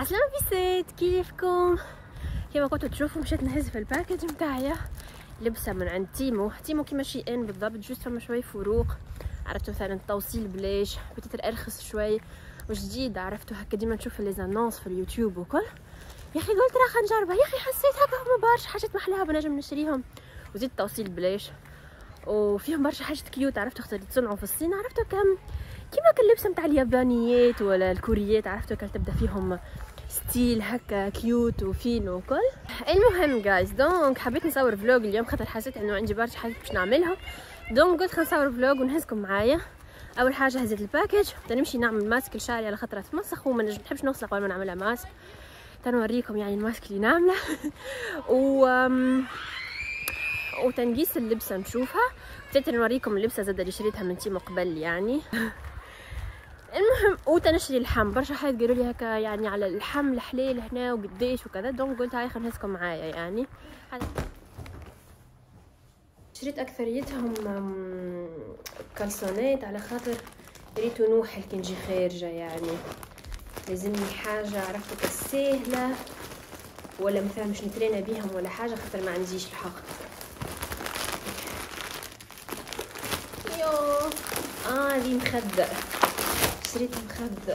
عسلامة بيسات، كيفكم؟ كيما كنتوا تشوفوا مشيت نهز في الباكج متاعي لبسه من عند تيمو كيما شي ان بالضبط. جوست فما شوي فروق، عرفتوا مثلا التوصيل بلاش بتتر ارخص شوي وجديد، عرفتوا هكا ديما نشوف لي زانونس في اليوتيوب وكل. يا اخي قلت راح نجربها، يا اخي حسيت هكا هما برشا حاجات محلاها بنجم نشريهم، وزيد التوصيل بلاش وفيهم برشا حاجات كيوت، عرفتوا خاطر يتصنعوا في الصين، عرفتوا كيما اللبسه متاع اليابانيات ولا الكوريات، عرفتوا كان تبدا فيهم ستيل هكا كيوت وفين وكل. المهم جايز، دونك حبيت نصور فلوج اليوم خاطر حسيت انه عندي برشا حاجات باش نعملها، دونك قلت خلينا نصور فلوج ونهزكم معايا. اول حاجه هزيت الباكج، نمشي نعمل ماسك لشعري على خاطر تمسخ وما نحبش نغسل قبل ما نعملها ماسك. تنوريكم يعني الماسك اللي نعمله وتنقيس اللبسه نشوفها، نوريكم اللبسه زاد اللي شريتها من تيمو قبل يعني. المهم وتنشري اللحم، برشا حاجات قالوا لي هكا يعني على اللحم الحليل هنا وقديش وكذا، دونك قلت هاي خلينا نهزكم معايا يعني. شريت اكثريتهم كالسونات على خاطر ريتو نوحل كي نجي خارجه يعني، لازمني حاجه عرفتوا كسهله ولا مثلا مش نترينا بيهم ولا حاجه خاطر ما عنديش الحق. يو دي مخدة، شريت مخدة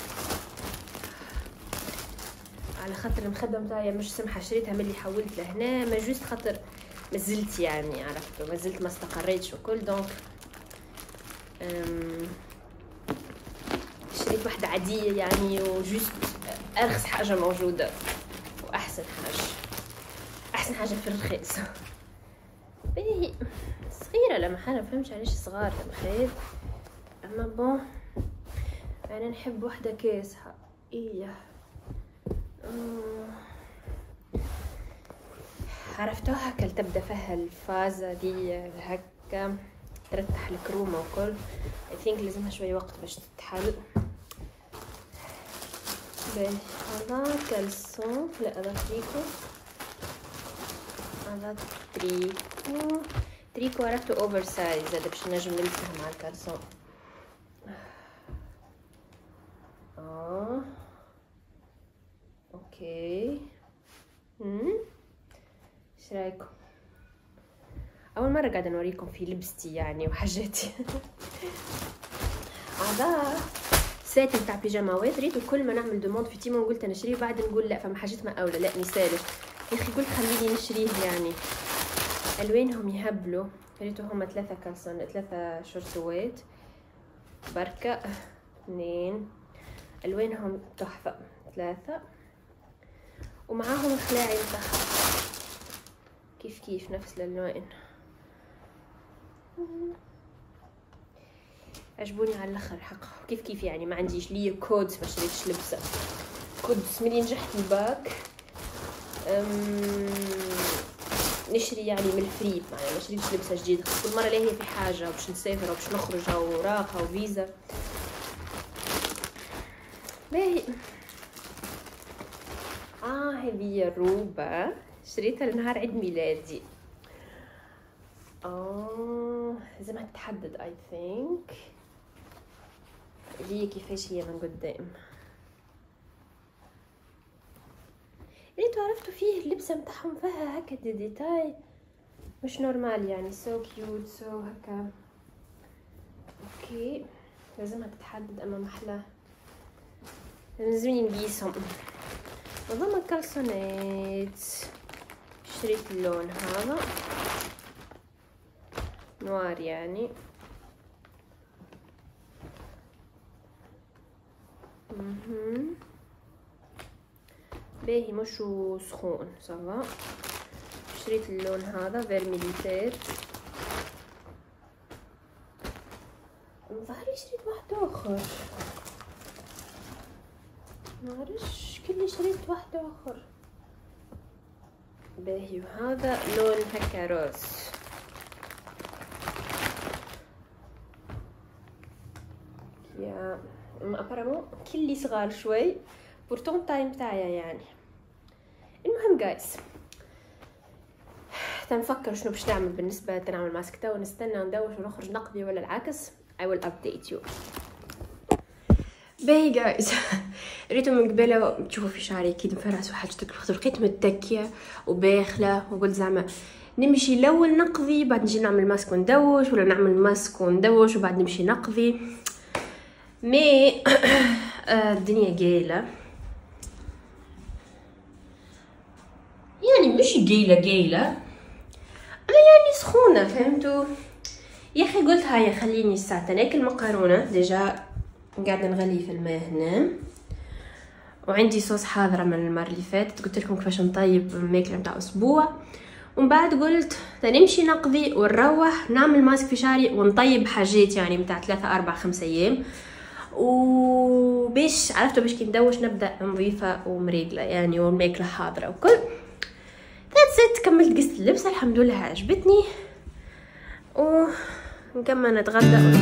على خاطر المخدة متاعي مش سمحة، شريتها ملي حولت لهنا، ما جوست خاطر مازلت يعني عرفتوا مازلت ما استقريتش وكل، دونك شريت واحدة عادية يعني وجوست ارخص حاجة موجودة واحسن حاجة في الرخيص. باهي صغيرة لما حاجة مفهمش علاش صغار المخيط، اما بون انا نحب وحده كاسحه. عرفتوها هكا تبدا فيها الفازه دي هكا ترتح الكرومه وكل، اي ثينك لازمها شويه وقت باش تتحل. باهي هذا كالسون، لا هذا تريكو عرفتو اوفر سايز، هذا باش نجم نلبسه مع الكالسون. اوكي ايش رايكم؟ اول مره قاعده نوريكم في لبستي يعني وحاجاتي. هذا سيت نتاع بيجاماوات، ريتو كل ما نعمل دوموند في تيمو قلت نشريه بعد نقول لا فما حاجات ما اولى، لا نسالف يا اخي قلت خليني نشريه يعني. الوانهم يهبلوا، ريتو هما 3 كالسون 3 شورتوات بركه 2، الوانهم تحفه 3 ومعاهم الخلاعي متاعها كيف نفس الالوان، عجبوني على الاخر حق كيف يعني. ما عنديش لي كودز، ما شريتش لبسه كودز ملي نجحت الباك نشري يعني من الفري، يعني ما شريتش لبسه جديده كل مره لا هي في حاجه باش نسافر وباش نخرج اوراق او فيزا. باهي هذه الروبه شريتها لنهار عيد ميلادي. لازمها تتحدد اي ثينك لي كيفاش هي من قدام. ريتو عرفتوا فيه اللبسه متاعهم فيها هكا ديتاي مش نورمال يعني، سو كيوت سو هكا. اوكي لازمها تتحدد اما محلاه، لازمني نقيسهم. نظام الكالسونات شريت اللون هذا نوار يعني، باهي مش سخون صافا. شريت اللون هذا فيرميليتير، ظهري شريت واحد اخر معرفش كلي شريت واحد اخر. باهي وهذا لون هكا روز، يا ابارامون كلي صغار شوي بورتون تايم تاعي يعني. المهم جايز تنفكر شنو باش نعمل بالنسبه تنعمل ماسك تو، نستنى ندوش ونخرج نقضي ولا العكس. I will update you. باهي جايز ريتو من قبل تشوفوا في شعري اكيد مفرس وحاجتك، بقيت متكيه وباخله وقلت زعما نمشي الاول نقضي بعد نجي نعمل ماسك وندوش، ولا نعمل ماسك وندوش وبعد نمشي نقضي. مي الدنيا قايله، يعني مش قايله انا يعني سخونه، فهمتوا يا اخي. قلت هاي خليني الساعه ناكل مقارونه، ديجا قاعده نغلي في الماء هنا، وعندي صوص حاضره من المره اللي فاتت، قلت لكم كيفاش نطيب الماكله نتاع اسبوع. ومن بعد قلت نمشي نقضي ونروح نعمل ماسك في شعري ونطيب حاجات يعني نتاع 3 4 5 ايام، وباش عرفتوا باش كي ندوش نبدا نظيفه ومريقله يعني، والماكله حاضره وكل. ذاتس ات. كملت قصه اللبس الحمد لله عجبتني، ونكمل نتغدى.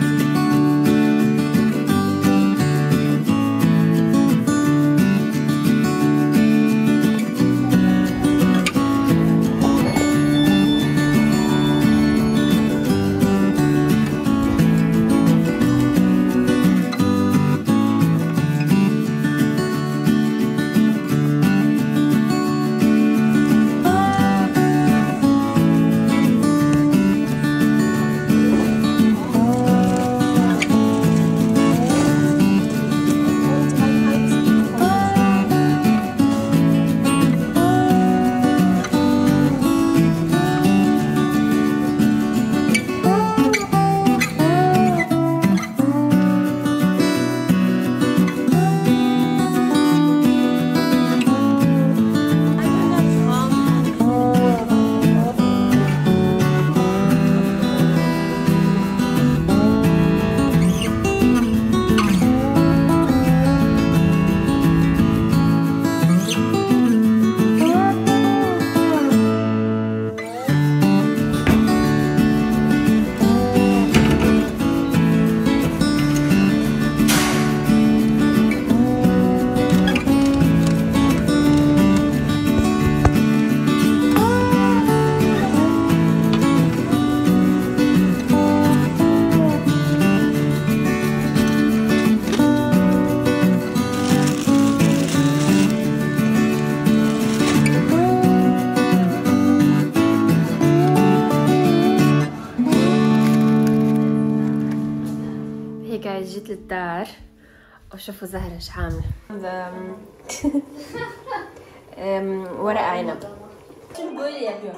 جيت للدار وشوفوا زهرة ايش عاملة. ورق عنب. شو تقولي يا بيو؟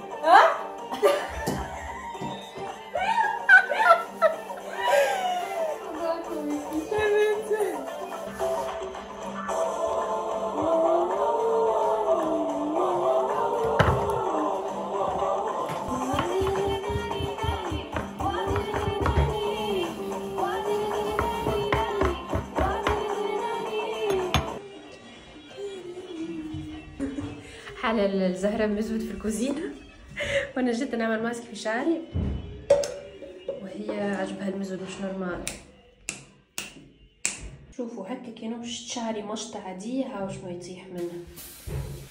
حال الزهرة مزود في الكوزينة وانا جيت نعمل ماسك في شعري وهي عجبها المزود مش نورمال. شوفوا هكا كي نمشط شعري مشطة عادية، هاوش ما يطيح منها.